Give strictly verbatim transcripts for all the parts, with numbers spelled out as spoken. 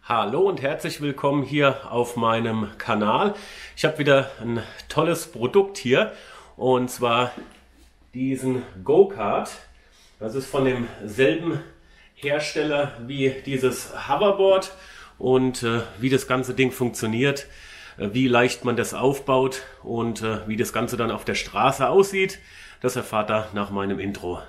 Hallo und herzlich willkommen hier auf meinem Kanal. Ich habe wieder ein tolles Produkt hier und zwar diesen Go-Kart. Das ist von demselben Hersteller wie dieses Hoverboard und äh, wie das ganze Ding funktioniert, äh, wie leicht man das aufbaut und äh, wie das Ganze dann auf der Straße aussieht, das erfahrt ihr nach meinem Intro.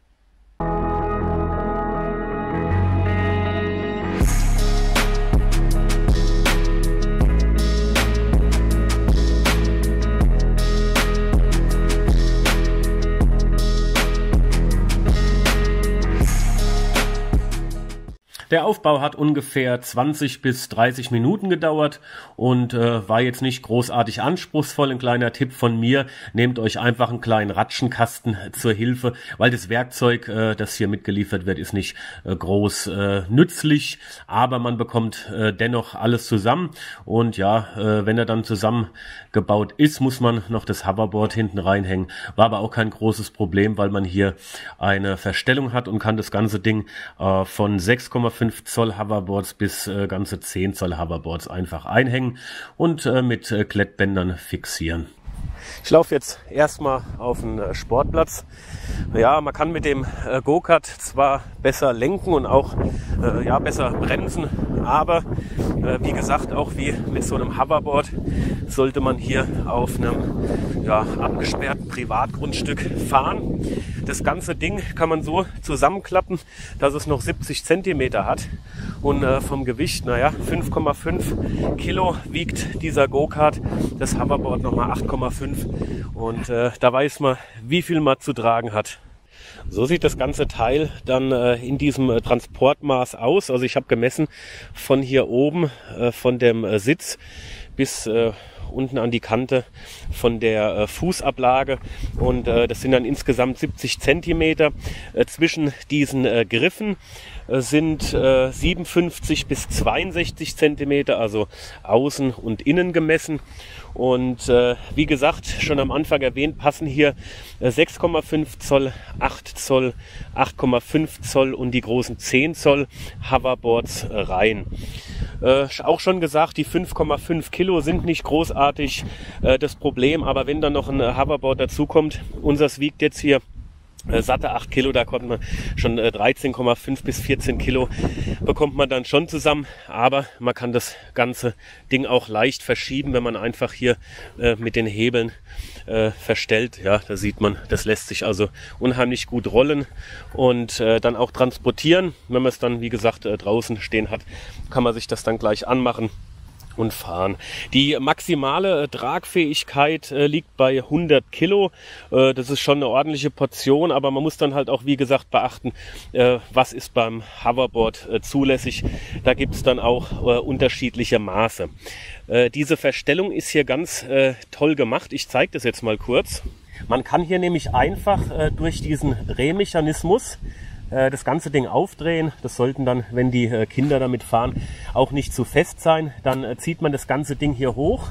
Der Aufbau hat ungefähr zwanzig bis dreißig Minuten gedauert und äh, war jetzt nicht großartig anspruchsvoll. Ein kleiner Tipp von mir, nehmt euch einfach einen kleinen Ratschenkasten zur Hilfe, weil das Werkzeug, äh, das hier mitgeliefert wird, ist nicht äh, groß äh, nützlich, aber man bekommt äh, dennoch alles zusammen. Und ja, äh, wenn er dann zusammengebaut ist, muss man noch das Hoverboard hinten reinhängen. War aber auch kein großes Problem, weil man hier eine Verstellung hat und kann das ganze Ding äh, von sechs Komma fünf Zoll Hoverboards bis äh, ganze zehn Zoll Hoverboards einfach einhängen und äh, mit äh, Klettbändern fixieren. Ich laufe jetzt erstmal auf den äh, Sportplatz. Ja, man kann mit dem äh, Go-Kart zwar besser lenken und auch äh, ja, besser bremsen, aber äh, wie gesagt, auch wie mit so einem Hoverboard sollte man hier auf einem ja, abgesperrten Privatgrundstück fahren. Das ganze Ding kann man so zusammenklappen, dass es noch siebzig Zentimeter hat und äh, vom Gewicht, naja, fünf Komma fünf Kilo wiegt dieser Go-Kart, das Hoverboard nochmal acht Komma fünf und äh, da weiß man, wie viel man zu tragen hat. So sieht das ganze Teil dann äh, in diesem äh, Transportmaß aus. Also ich habe gemessen von hier oben, äh, von dem äh, Sitz bis äh, unten an die Kante von der äh, Fußablage und äh, das sind dann insgesamt siebzig Zentimeter. Äh, zwischen diesen äh, Griffen äh, sind äh, siebenundfünfzig bis zweiundsechzig Zentimeter, also außen und innen gemessen. Und äh, wie gesagt, schon am Anfang erwähnt, passen hier äh, sechs Komma fünf Zoll, acht Zoll, acht Komma fünf Zoll und die großen zehn Zoll Hoverboards äh, rein. Äh, auch schon gesagt, die fünf Komma fünf Kilo sind nicht großartig äh, das Problem, aber wenn dann noch ein äh, Hoverboard dazukommt, unseres wiegt jetzt hier äh, satte acht Kilo, da kommt man schon äh, dreizehn Komma fünf bis vierzehn Kilo bekommt man dann schon zusammen, aber man kann das ganze Ding auch leicht verschieben, wenn man einfach hier äh, mit den Hebeln äh, verstellt. Ja, da sieht man, das lässt sich also unheimlich gut rollen und äh, dann auch transportieren. Wenn man es dann, wie gesagt, äh, draußen stehen hat, kann man sich das dann gleich anmachen und fahren. Die maximale äh, Tragfähigkeit äh, liegt bei hundert Kilo. Äh, das ist schon eine ordentliche Portion, aber man muss dann halt auch, wie gesagt, beachten, äh, was ist beim Hoverboard äh, zulässig. Da gibt es dann auch äh, unterschiedliche Maße. Äh, diese Verstellung ist hier ganz äh, toll gemacht. Ich zeige das jetzt mal kurz. Man kann hier nämlich einfach äh, durch diesen Drehmechanismus das ganze Ding aufdrehen. Das sollten dann, wenn die Kinder damit fahren, auch nicht zu fest sein. Dann zieht man das ganze Ding hier hoch,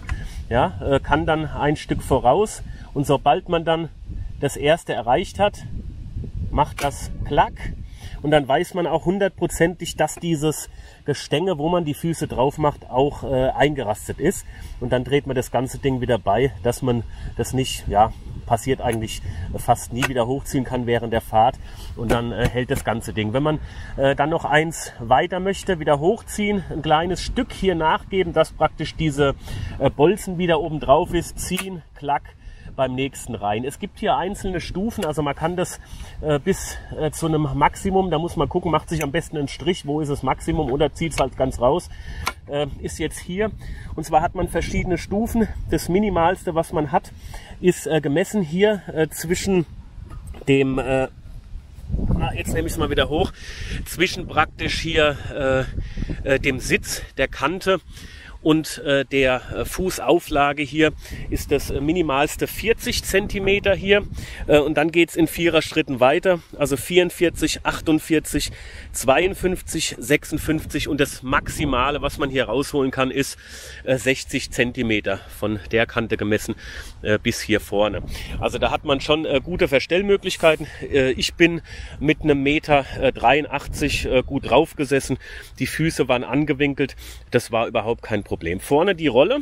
ja, kann dann ein Stück voraus und sobald man dann das erste erreicht hat, macht das Klack und dann weiß man auch hundertprozentig, dass dieses Gestänge, wo man die Füße drauf macht, auch äh, eingerastet ist und dann dreht man das ganze Ding wieder bei, dass man das nicht, ja, passiert eigentlich fast nie, wieder hochziehen kann während der Fahrt und dann äh, hält das ganze Ding. Wenn man äh, dann noch eins weiter möchte, wieder hochziehen, ein kleines Stück hier nachgeben, dass praktisch diese äh, Bolzen wieder oben drauf ist, ziehen, klack, beim nächsten rein. Es gibt hier einzelne Stufen, also man kann das äh, bis äh, zu einem Maximum, da muss man gucken, macht sich am besten einen Strich, wo ist das Maximum oder zieht es halt ganz raus, äh, ist jetzt hier. Und zwar hat man verschiedene Stufen. Das Minimalste, was man hat, ist äh, gemessen hier äh, zwischen dem, äh, na, jetzt nehme ich es mal wieder hoch, zwischen praktisch hier äh, äh, dem Sitz, der Kante und äh, der äh, Fußauflage hier ist das äh, minimalste vierzig Zentimeter hier äh, und dann geht es in Viererschritten weiter, also vierundvierzig, achtundvierzig, zweiundfünfzig, sechsundfünfzig und das Maximale, was man hier rausholen kann, ist äh, sechzig Zentimeter von der Kante gemessen äh, bis hier vorne. Also da hat man schon äh, gute Verstellmöglichkeiten. Äh, ich bin mit einem Meter äh, dreiundachtzig äh, gut drauf gesessen, die Füße waren angewinkelt, das war überhaupt kein Problem. Vorne die Rolle,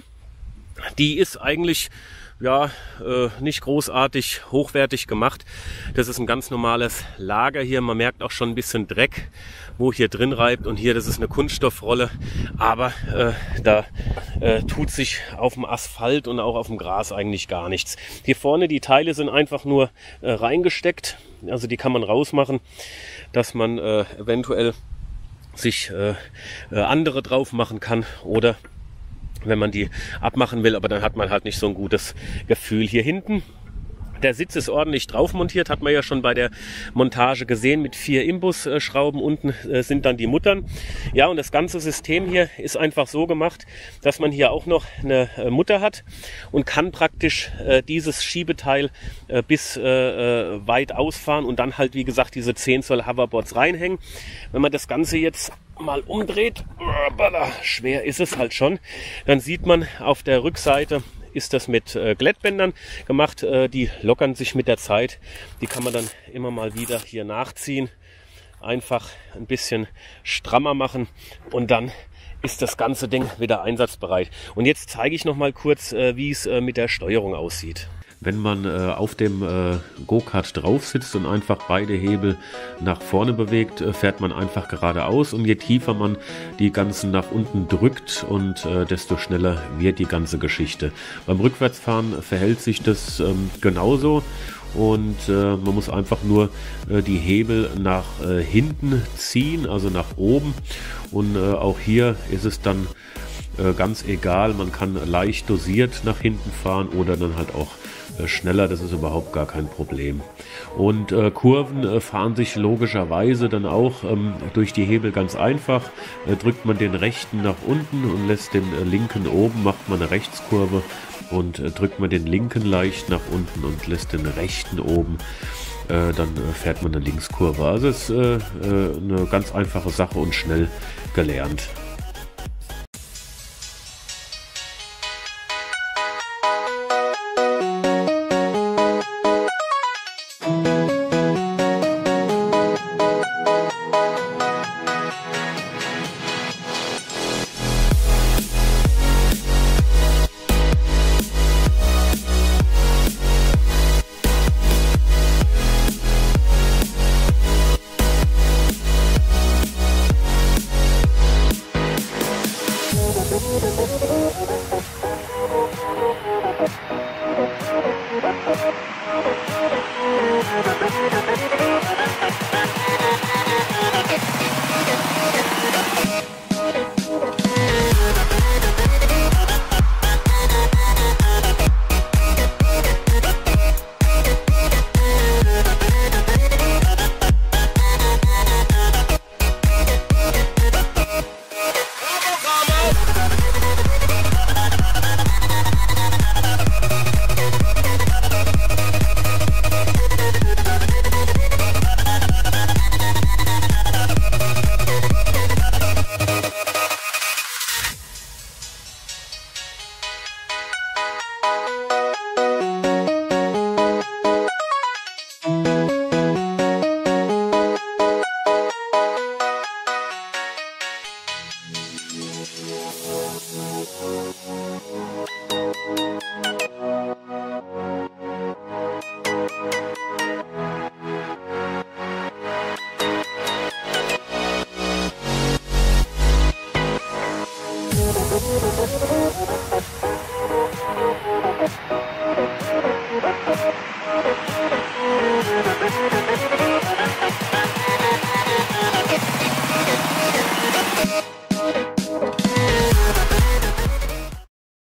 die ist eigentlich ja äh, nicht großartig hochwertig gemacht. Das ist ein ganz normales Lager hier. Man merkt auch schon ein bisschen Dreck, wo hier drin reibt. Und hier, das ist eine Kunststoffrolle. Aber äh, da äh, tut sich auf dem Asphalt und auch auf dem Gras eigentlich gar nichts. Hier vorne, die Teile sind einfach nur äh, reingesteckt. Also die kann man rausmachen, dass man äh, eventuell sich äh, äh, andere drauf machen kann oder wenn man die abmachen will, aber dann hat man halt nicht so ein gutes Gefühl. Hier hinten, der Sitz ist ordentlich drauf montiert, hat man ja schon bei der Montage gesehen, mit vier Imbusschrauben. Unten äh, sind dann die Muttern. Ja, und das ganze System hier ist einfach so gemacht, dass man hier auch noch eine äh, Mutter hat und kann praktisch äh, dieses Schiebeteil äh, bis äh, äh, weit ausfahren und dann halt, wie gesagt, diese zehn Zoll Hoverboards reinhängen. Wenn man das Ganze jetzt mal umdreht, schwer ist es halt schon, dann sieht man auf der Rückseite, ist das mit äh, Glättbändern gemacht, äh, die lockern sich mit der Zeit, die kann man dann immer mal wieder hier nachziehen, einfach ein bisschen strammer machen und dann ist das ganze Ding wieder einsatzbereit. Und jetzt zeige ich noch mal kurz, äh, wie es äh, mit der Steuerung aussieht. Wenn man äh, auf dem äh, Go-Kart drauf sitzt und einfach beide Hebel nach vorne bewegt, äh, fährt man einfach geradeaus und je tiefer man die ganzen nach unten drückt und äh, desto schneller wird die ganze Geschichte. Beim Rückwärtsfahren verhält sich das ähm, genauso und äh, man muss einfach nur äh, die Hebel nach äh, hinten ziehen, also nach oben und äh, auch hier ist es dann äh, ganz egal, man kann leicht dosiert nach hinten fahren oder dann halt auch schneller, das ist überhaupt gar kein Problem. Und äh, Kurven äh, fahren sich logischerweise dann auch ähm, durch die Hebel ganz einfach. Äh, drückt man den rechten nach unten und lässt den äh, linken oben, macht man eine Rechtskurve und äh, drückt man den linken leicht nach unten und lässt den rechten oben, äh, dann äh, fährt man eine Linkskurve. Also es ist äh, äh, eine ganz einfache Sache und schnell gelernt. Thank you.